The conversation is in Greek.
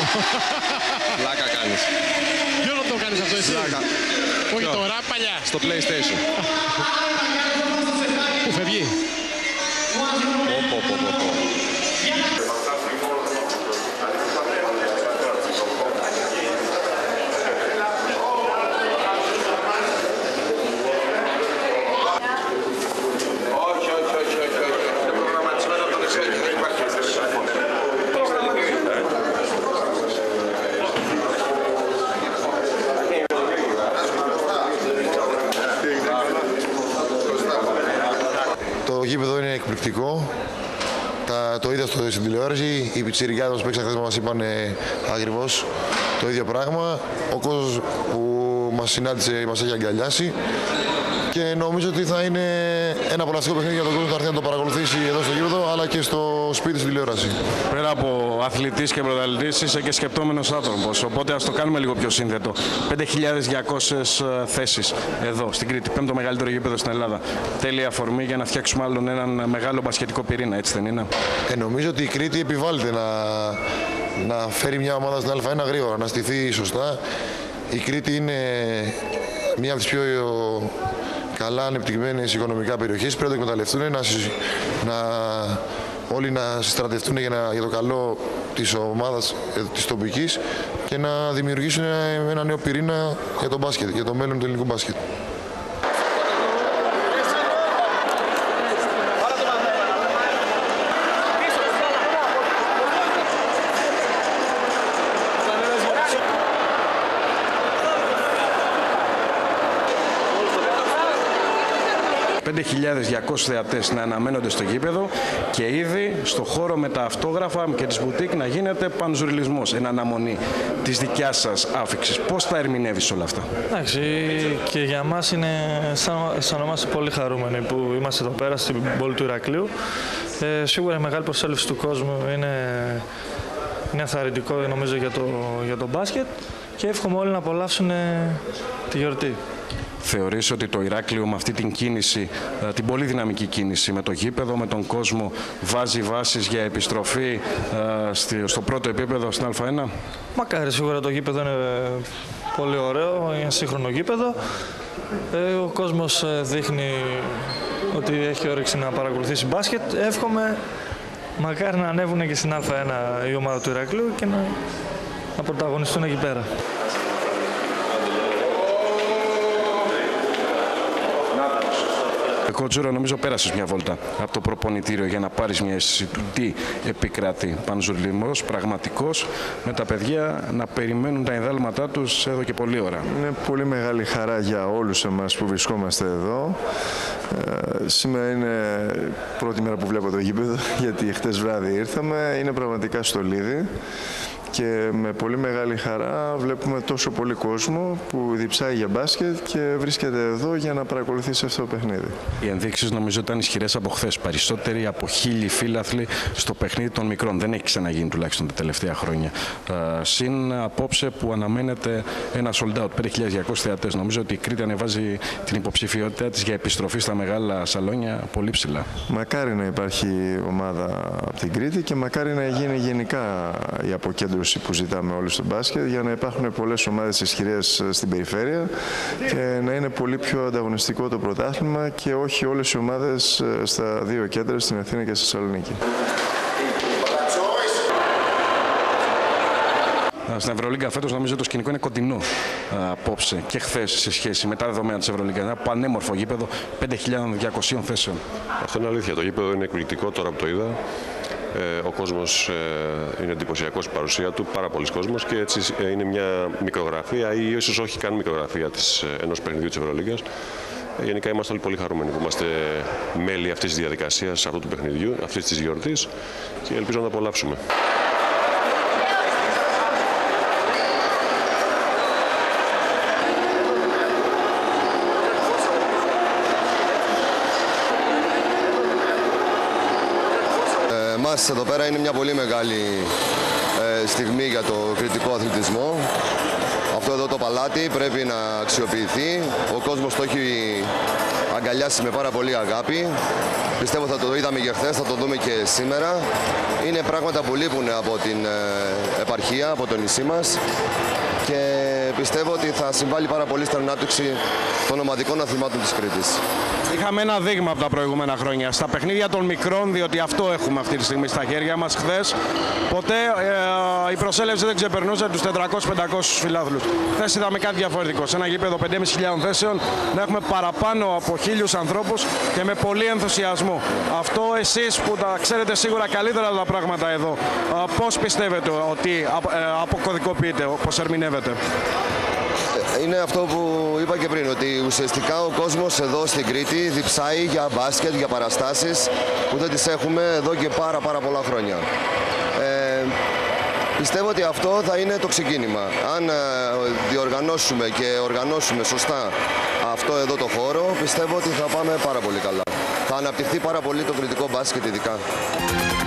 Πλάκα κάνεις. Ποιο να το κάνεις αυτό εσύ? Πλάκα. Όχι τώρα, παλιά. Στο PlayStation. Πού φεύγει? Πω. Το γήπεδο είναι εκπληκτικό. Το είδα στην τηλεόραση. Οι πιτσιρικάδες που παίξαν χθες μας είπαν ακριβώς το ίδιο πράγμα. Ο κόσμος που μας συνάντησε μας έχει αγκαλιάσει. Και νομίζω ότι θα είναι ένα απολαυστικό παιχνίδι για τον κόσμο που θα έρθει να το παρακολουθήσει εδώ στο γήπεδο, αλλά και στο σπίτι στην τηλεόραση. Πέρα από αθλητής και πρωταθλητής, είσαι και σκεπτόμενος άνθρωπος. Οπότε ας το κάνουμε λίγο πιο σύνθετο. 5.200 θέσεις εδώ στην Κρήτη. Πέμπτο μεγαλύτερο γήπεδο στην Ελλάδα. Τέλεια αφορμή για να φτιάξουμε άλλον έναν μεγάλο μπασκετικό πυρήνα, έτσι δεν είναι? Νομίζω ότι η Κρήτη επιβάλλεται να φέρει μια ομάδα στην Α1 γρήγορα, να στηθεί σωστά. Η Κρήτη είναι μια από τις πιο καλά ανεπτυγμένες οικονομικά περιοχές. Πρέπει να το εκμεταλλευτούν, όλοι να συστρατευτούν για το καλό της ομάδας της τοπικής και να δημιουργήσουν ένα νέο πυρήνα για το μπάσκετ, για το μέλλον του ελληνικού μπάσκετ. 5.200 θεατές να αναμένονται στο γήπεδο και ήδη στο χώρο με τα αυτόγραφα και τις μπουτίκ να γίνεται πανζουριλισμός εν αναμονή της δικιάς σας άφιξης. Πώς θα ερμηνεύεις όλα αυτά? Εντάξει, και για μας είναι, αισθανόμαστε πολύ χαρούμενοι που είμαστε εδώ πέρα στην πόλη του Ηρακλείου. Σίγουρα η μεγάλη προσέλευση του κόσμου είναι ενθαρρυντικό νομίζω για το μπάσκετ και εύχομαι όλοι να απολαύσουν τη γιορτή. Θεωρείς ότι το Ηράκλειο με αυτή την κίνηση, την πολύ δυναμική κίνηση με το γήπεδο, με τον κόσμο, βάζει βάσεις για επιστροφή στο πρώτο επίπεδο στην Α1? Μακάρι, σίγουρα το γήπεδο είναι πολύ ωραίο, είναι σύγχρονο γήπεδο. Ο κόσμος δείχνει ότι έχει όρεξη να παρακολουθήσει μπάσκετ. Εύχομαι μακάρι να ανέβουν και στην Α1 η ομάδα του Ηρακλείου και να πρωταγωνιστούν εκεί πέρα. Κότσουρα, νομίζω πέρασες μια βόλτα από το προπονητήριο για να πάρεις μια αίσθηση του τι επικρατεί. Πανζουρλισμός, πραγματικός, με τα παιδιά να περιμένουν τα ενδάλματά τους εδώ και πολλή ώρα. Είναι πολύ μεγάλη χαρά για όλους εμάς που βρισκόμαστε εδώ. Σήμερα είναι πρώτη μέρα που βλέπω το γήπεδο, γιατί χτες βράδυ ήρθαμε. Είναι πραγματικά στολίδι. Και με πολύ μεγάλη χαρά βλέπουμε τόσο πολύ κόσμο που διψάει για μπάσκετ και βρίσκεται εδώ για να παρακολουθήσει αυτό το παιχνίδι. Οι ενδείξεις νομίζω ήταν ισχυρές από χθες. Περισσότεροι από 1.000 φίλαθλοι στο παιχνίδι των μικρών. Δεν έχει ξαναγίνει τουλάχιστον τα τελευταία χρόνια. Συν απόψε που αναμένεται ένα sold out, 5.200 θεατές. Νομίζω ότι η Κρήτη ανεβάζει την υποψηφιότητά της για επιστροφή στα μεγάλα σαλόνια πολύ ψηλά. Μακάρι να υπάρχει ομάδα από την Κρήτη και μακάρι να γίνει γενικά η αποκέντρωση που ζητάμε όλοι στο μπάσκετ, για να υπάρχουν πολλές ομάδες ισχυρές στην περιφέρεια και να είναι πολύ πιο ανταγωνιστικό το πρωτάθλημα και όχι όλες οι ομάδες στα δύο κέντρα, στην Αθήνα και στη Θεσσαλονίκη. Στην Ευρωλίγκα φέτος νομίζω το σκηνικό είναι κοντινό απόψε και χθες σε σχέση με τα δεδομένα της Ευρωλίγκα. Ένα πανέμορφο γήπεδο 5.200 θέσεων. Αυτό είναι αλήθεια. Το γήπεδο είναι εκπληκτικό τώρα που το είδα. Ο κόσμος είναι εντυπωσιακός στην παρουσία του, πάρα πολλοί κόσμος και έτσι είναι μια μικρογραφία ή ίσως όχι καν μικρογραφία ενός παιχνιδιού της Ευρωλίγκας. Γενικά είμαστε όλοι πολύ χαρούμενοι που είμαστε μέλη αυτής της διαδικασίας, αυτού του παιχνιδιού, αυτής της γιορτής και ελπίζω να το απολαύσουμε. Μας εδώ πέρα είναι μια πολύ μεγάλη στιγμή για το κριτικό αθλητισμό. Αυτό εδώ το παλάτι πρέπει να αξιοποιηθεί. Ο κόσμος το έχει αγκαλιάσει με πάρα πολύ αγάπη. Πιστεύω θα το είδαμε και χθες, θα το δούμε και σήμερα. Είναι πράγματα που λείπουν από την επαρχία, από το νησί μας και πιστεύω ότι θα συμβάλλει πάρα πολύ στην ανάπτυξη των ομαδικών αθλημάτων της Κρήτης. Είχαμε ένα δείγμα από τα προηγούμενα χρόνια στα παιχνίδια των μικρών, διότι αυτό έχουμε αυτή τη στιγμή στα χέρια μας. Χθες ποτέ η προσέλευση δεν ξεπερνούσε τους 400-500 φιλάθλους. Χθες είδαμε κάτι διαφορετικό. Σε ένα γήπεδο 5.500 θέσεων να έχουμε παραπάνω από 1.000 ανθρώπους και με πολύ ενθουσιασμό. Αυτό εσείς που τα ξέρετε σίγουρα καλύτερα τα πράγματα εδώ, πώς πιστεύετε ότι αποκωδικοποιείτε, πώς ερμηνεύετε? Είναι αυτό που είπα και πριν, ότι ουσιαστικά ο κόσμος εδώ στην Κρήτη διψάει για μπάσκετ, για παραστάσεις που δεν τις έχουμε εδώ και πάρα πολλά χρόνια. Πιστεύω ότι αυτό θα είναι το ξεκίνημα. Αν διοργανώσουμε και οργανώσουμε σωστά αυτό εδώ το χώρο, πιστεύω ότι θα πάμε πάρα πολύ καλά. Θα αναπτυχθεί πάρα πολύ το κρητικό μπάσκετ ειδικά.